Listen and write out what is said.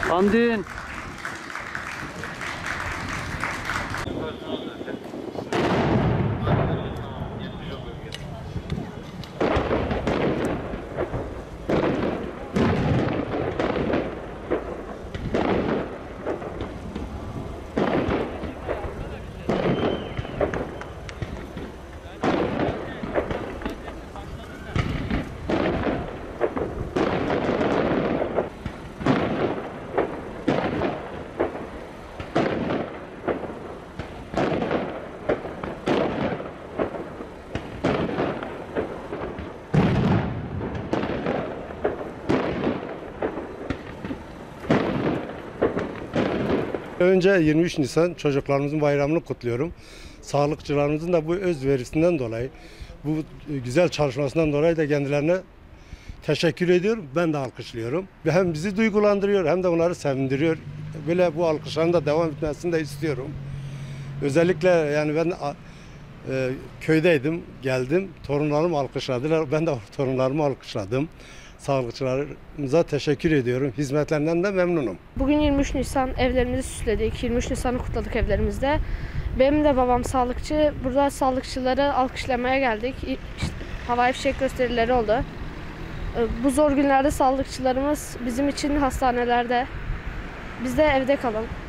Andin. Önce 23 Nisan çocuklarımızın bayramını kutluyorum. Sağlıkçılarımızın da bu özverisinden dolayı, bu güzel çalışmasından dolayı da kendilerine teşekkür ediyorum. Ben de alkışlıyorum. Hem bizi duygulandırıyor hem de onları sevindiriyor. Böyle bu alkışların da devam etmesini de istiyorum. Özellikle yani ben köydeydim, geldim. Torunlarım alkışladılar. Ben de torunlarımı alkışladım. Sağlıkçılarımıza teşekkür ediyorum. Hizmetlerinden de memnunum. Bugün 23 Nisan, evlerimizi süsledik. 23 Nisan'ı kutladık evlerimizde. Benim de babam sağlıkçı. Burada sağlıkçıları alkışlamaya geldik. İşte, havai fişek gösterileri oldu. Bu zor günlerde sağlıkçılarımız bizim için hastanelerde. Biz de evde kalalım.